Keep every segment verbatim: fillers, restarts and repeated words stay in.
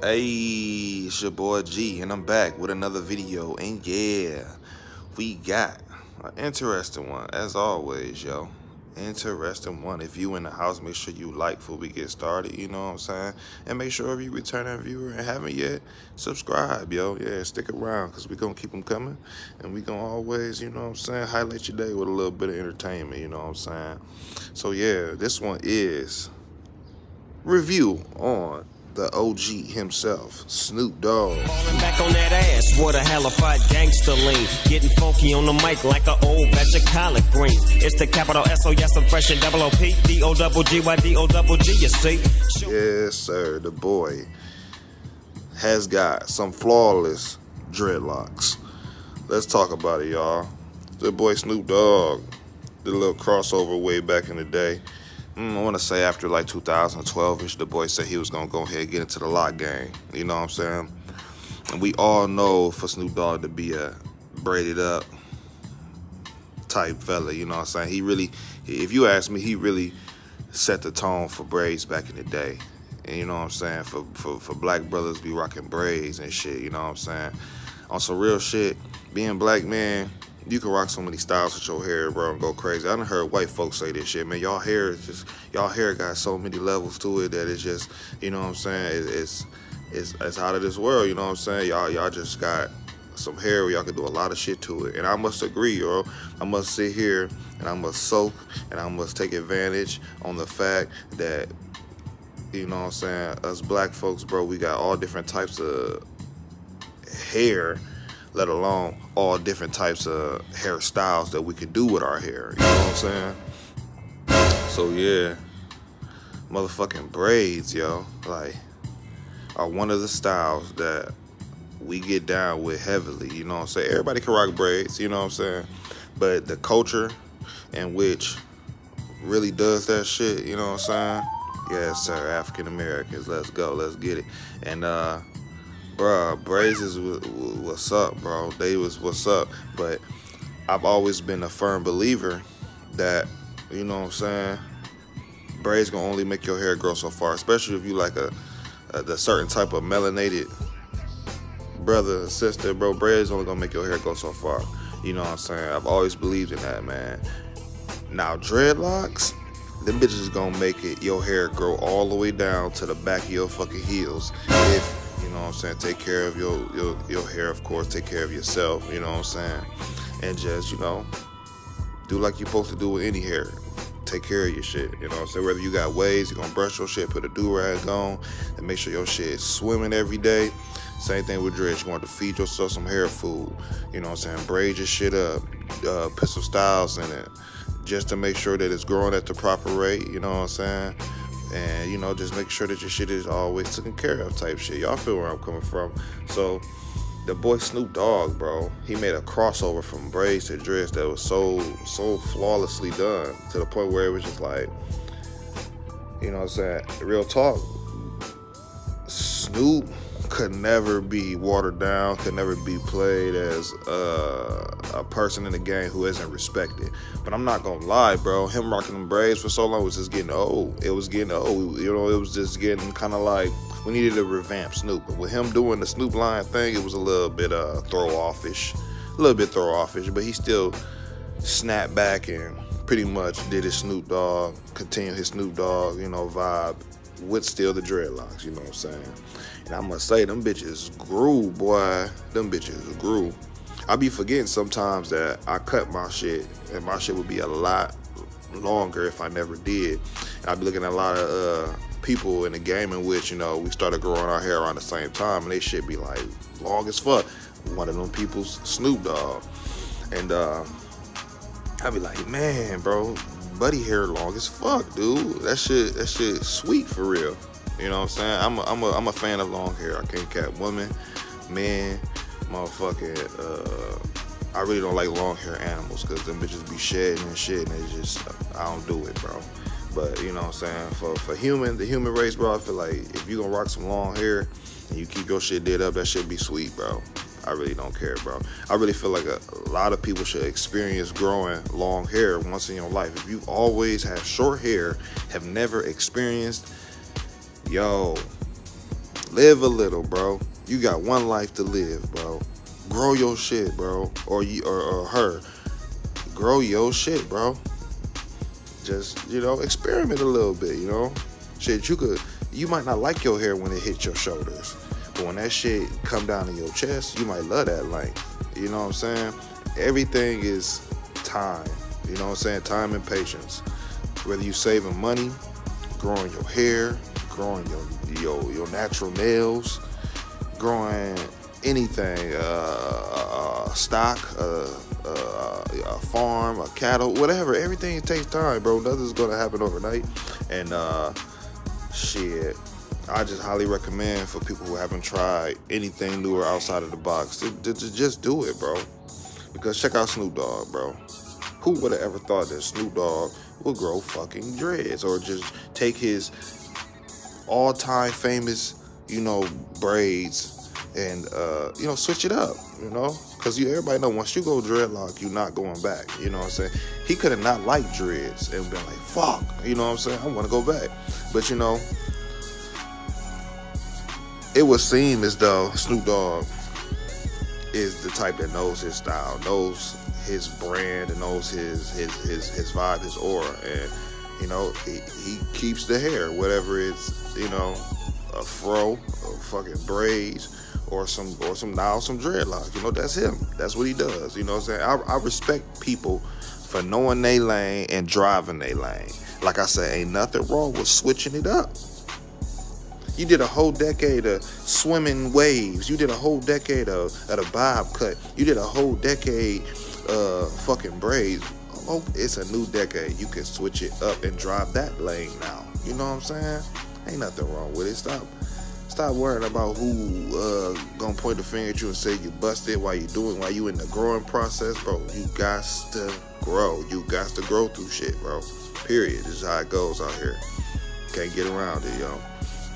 Hey, it's your boy G, and I'm back with another video. And yeah, we got an interesting one, as always, yo. Interesting one. If you in the house, make sure you like before we get started, you know what I'm saying? And make sure if you returning viewer and haven't yet, subscribe, yo. Yeah, stick around, because we going to keep them coming. And we going to always, you know what I'm saying, highlight your day with a little bit of entertainment, you know what I'm saying? So yeah, this one is review on the O G himself, Snoop Dogg. Falling back on that ass, what a halified gangster lean. Getting funky on the mic like an old batch of collard greens. It's the capital S O, yes, I'm fresh and double O P. D O double G, Y D O double G, you see? Yes, sir, the boy has got some flawless dreadlocks. Let's talk about it, y'all. The boy Snoop Dogg did a little crossover way back in the day. Mm, I want to say after like two thousand twelve-ish, the boy said he was going to go ahead and get into the lock game. You know what I'm saying? And we all know for Snoop Dogg to be a braided up type fella, you know what I'm saying? He really, if you ask me, he really set the tone for braids back in the day. And you know what I'm saying? For, for, for black brothers be rocking braids and shit, you know what I'm saying? On some real shit, being black, man, you can rock so many styles with your hair, bro, and go crazy. I done heard white folks say this shit, man. Y'all hair is just, y'all hair got so many levels to it that it's just, you know what I'm saying? It, it's, it's, it's out of this world, you know what I'm saying? Y'all, y'all just got some hair where y'all can do a lot of shit to it. And I must agree, yo. I must sit here and I must soak and I must take advantage on the fact that, you know what I'm saying, us black folks, bro, we got all different types of hair, let alone all different types of hairstyles that we could do with our hair. You know what I'm saying? So yeah, motherfucking braids, yo, like, are one of the styles that we get down with heavily. You know what I'm saying? Everybody can rock braids, you know what I'm saying? But the culture in which really does that shit, you know what I'm saying? Yes, sir, African Americans, let's go, let's get it. And uh bruh, braids is what's up, bro. They was what's up. But I've always been a firm believer that, you know what I'm saying, braids gonna only make your hair grow so far, especially if you like a, a the certain type of melanated brother and sister, bro. Braids only gonna make your hair go so far. You know what I'm saying? I've always believed in that, man. Now dreadlocks, them bitches gonna make it your hair grow all the way down to the back of your fucking heels. If you know what I'm saying, take care of your, your your hair, of course, take care of yourself, you know what I'm saying, and just, you know, do like you're supposed to do with any hair. Take care of your shit, you know what I'm saying? Whether you got waves, you're gonna brush your shit, put a do-rag on, and make sure your shit is swimming every day. Same thing with dreads. You want to feed yourself some hair food, you know what I'm saying? Braid your shit up, uh, put some styles in it, just to make sure that it's growing at the proper rate, you know what I'm saying? And, you know, just make sure that your shit is always taken care of type shit. Y'all feel where I'm coming from. So, the boy Snoop Dogg, bro, he made a crossover from braids to dreads that was so, so flawlessly done to the point where it was just like, you know what I'm saying, real talk, Snoop could never be watered down, could never be played as uh, a person in the game who isn't respected. But I'm not gonna lie, bro, him rocking them braids for so long was just getting old. It was getting old, you know, it was just getting kind of like, we needed to revamp Snoop. But with him doing the Snoop Lion thing, it was a little bit uh, throw-offish, a little bit throw-offish, but he still snapped back and pretty much did his Snoop Dogg, continued his Snoop Dogg, you know, vibe with still the dreadlocks, you know what I'm saying? And I must say, them bitches grew, boy. Them bitches grew. I be forgetting sometimes that I cut my shit, and my shit would be a lot longer if I never did. And I be looking at a lot of uh, people in the game in which, you know, we started growing our hair around the same time, and they shit be like long as fuck. One of them people's Snoop Dogg. And uh, I be like, man, bro, buddy hair long as fuck, dude. That shit, that shit sweet for real. You know what I'm saying? I'm a, I'm a, I'm a fan of long hair. I can't cap women, men, motherfucking, uh, I really don't like long hair animals because them bitches be shedding and shit, and it's just, I don't do it, bro. But, you know what I'm saying? For, for human, the human race, bro, I feel like if you gonna rock some long hair and you keep your shit did up, that shit be sweet, bro. I really don't care, bro. I really feel like a, a lot of people should experience growing long hair once in your life. If you've always had short hair, have never experienced, yo, Live a little, bro. You got one life to live, bro. Grow your shit, bro. Or you or, or her. Grow your shit, bro. Just, you know, experiment a little bit, you know. Shit, you could, you might not like your hair when it hits your shoulders. But when that shit come down in your chest, you might love that length. You know what I'm saying? Everything is time. You know what I'm saying? Time and patience. Whether you saving money, growing your hair, growing your your, your natural nails, growing anything, uh, uh, stock, uh, uh, a farm, a cattle, whatever. Everything takes time, bro. Nothing's gonna happen overnight. And uh, shit, I just highly recommend for people who haven't tried anything newer outside of the box to, to, to just do it, bro. Because check out Snoop Dogg, bro. Who would have ever thought that Snoop Dogg would grow fucking dreads or just take his all-time famous, you know, braids and, uh, you know, switch it up, you know? Because you, everybody know once you go dreadlock, you're not going back, you know what I'm saying? He could have not liked dreads and been like, fuck, you know what I'm saying? I want to go back. But, you know, it would seem as though Snoop Dogg is the type that knows his style, knows his brand, and knows his his his, his vibe, his aura, and you know he, he keeps the hair, whatever it's, you know, a fro, or fucking braids, or some or some now some dreadlocks. You know, that's him. That's what he does. You know what I'm saying? I, I respect people for knowing they lane and driving they lane. Like I said, ain't nothing wrong with switching it up. You did a whole decade of swimming waves. You did a whole decade of, of the bob cut. You did a whole decade uh fucking braids. Oh, it's a new decade. You can switch it up and drive that lane now. You know what I'm saying? Ain't nothing wrong with it. Stop stop worrying about who uh gonna point the finger at you and say you busted while you doing while you in the growing process, bro. You got to grow. You got to grow through shit, bro. Period. This is how it goes out here. Can't get around it, yo.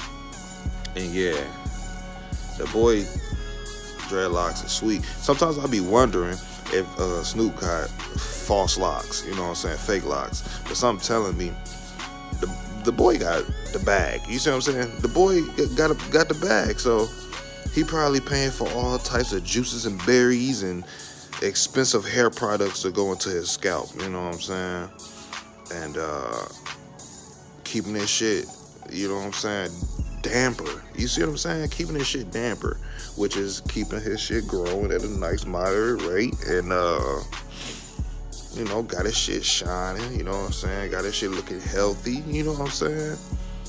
And yeah, the boy dreadlocks are sweet. Sometimes I be wondering if uh, Snoop got false locks, you know what I'm saying, fake locks. But something telling me the the boy got the bag. You see what I'm saying? The boy got a, got the bag, so he probably paying for all types of juices and berries and expensive hair products to go into his scalp. You know what I'm saying? And uh, keeping this shit, you know what I'm saying, damper. You see what I'm saying? Keeping this shit damper, which is keeping his shit growing at a nice moderate rate, and uh, you know, got his shit shining. You know what I'm saying? Got his shit looking healthy. You know what I'm saying?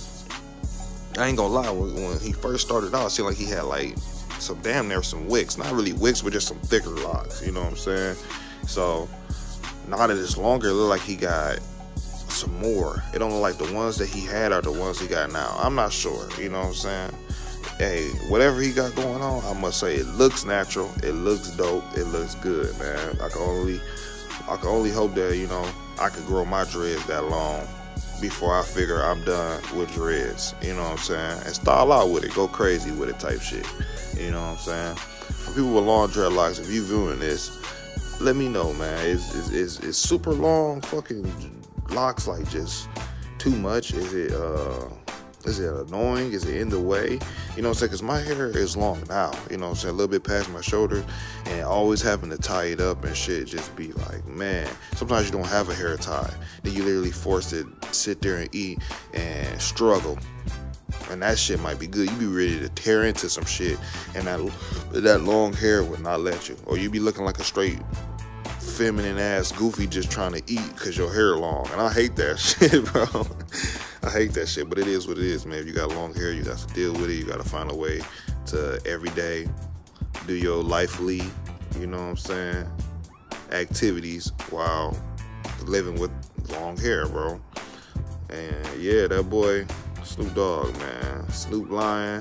I ain't gonna lie. When, when he first started out, it seemed like he had like some damn near some wicks. Not really wicks, but just some thicker locks. You know what I'm saying? So now that it's longer, it look like he got some more. It don't look like the ones that he had are the ones he got now. I'm not sure. You know what I'm saying? Hey, whatever he got going on, I must say it looks natural. It looks dope. It looks good, man. I can only, I can only hope that, you know, I could grow my dreads that long before I figure I'm done with dreads. You know what I'm saying? And style out with it. Go crazy with it type shit. You know what I'm saying? For people with long dreadlocks, if you viewing this, let me know, man. Is is is is super long fucking locks like just too much? Is it uh is it annoying? Is it in the way? You know what I'm saying? Because my hair is long now, you know what I'm saying, a little bit past my shoulder, and always having to tie it up and shit just be like, man, sometimes you don't have a hair tie, then you literally forced to sit there and eat and struggle, and that shit might be good. You be ready to tear into some shit, and that that long hair would not let you, or you be looking like a straight feminine ass goofy just trying to eat because your hair long. And I hate that shit, bro. I hate that shit, but it is what it is, man. If you got long hair, you got to deal with it. You got to find a way to every day do your lively, you know what I'm saying, activities while living with long hair, bro. And yeah, that boy Snoop Dogg, man, Snoop Lion,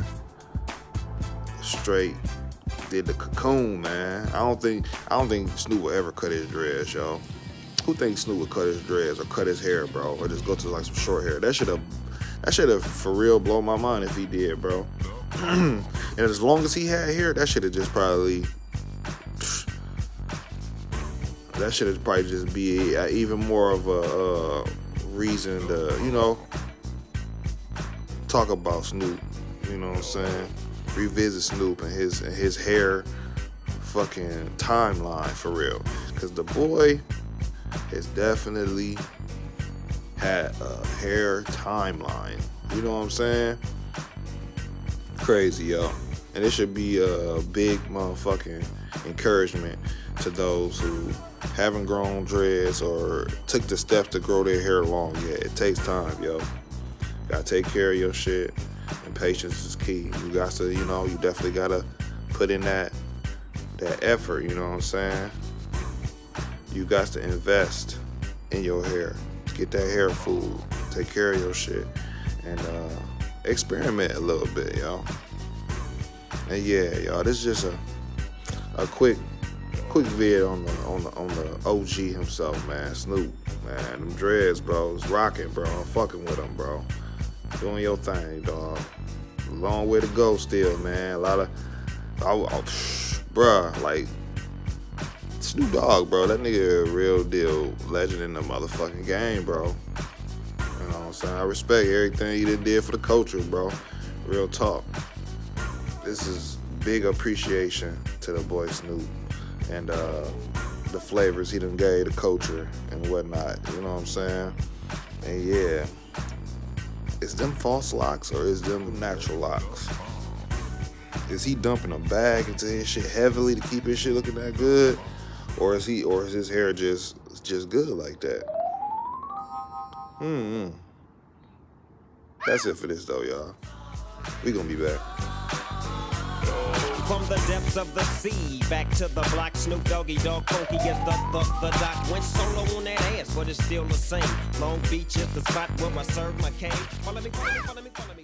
straight did the cocoon, man. I don't think I don't think Snoop will ever cut his dreads, y'all. Who thinks Snoop would cut his dreads or cut his hair, bro, or just go to like some short hair? That should have, that should have for real blown my mind if he did, bro. And as long as he had hair, that should have just probably, that should have probably just be a, even more of a uh, reason to, you know, talk about Snoop you know what I'm saying, revisit Snoop and his and his hair fucking timeline for real. Cause the boy has definitely had a hair timeline. You know what I'm saying? Crazy, yo. And it should be a big motherfucking encouragement to those who haven't grown dreads or took the steps to grow their hair long yet. It takes time, yo. Gotta take care of your shit, and patience is key. You got to, you know, you definitely gotta put in that that effort, you know what I'm saying? You got to invest in your hair. Get that hair food. Take care of your shit. And uh, experiment a little bit, y'all. And yeah, y'all, this is just a a quick quick vid on the on the on the O G himself, man. Snoop, man. Them dreads, bro. It's rocking, bro. I'm fucking with them, bro. Doing your thing, dog. Long way to go still, man. A lot of I, I, bruh, like Snoop Dogg, bro. That nigga a real deal legend in the motherfucking game, bro. You know what I'm saying? I respect everything he done did for the culture, bro. Real talk. This is big appreciation to the boy Snoop and uh, the flavors he done gave the culture and whatnot. You know what I'm saying? And yeah, is them false locks or is them natural locks? Is he dumping a bag into his shit heavily to keep his shit looking that good, or is he, or is his hair just just good like that? Hmm. That's it for this though, y'all. We gonna be back. From the depths of the sea, back to the block, Snoop Doggy Dogg, funky as the, the, the doc. Went solo on that ass, but it's still the same. Long Beach is the spot where I serve my cane. Follow me, follow me, follow me, follow me.